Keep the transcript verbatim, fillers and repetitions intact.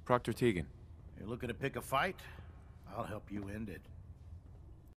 Proctor Tegan. You're looking to pick a fight? I'll help you end it.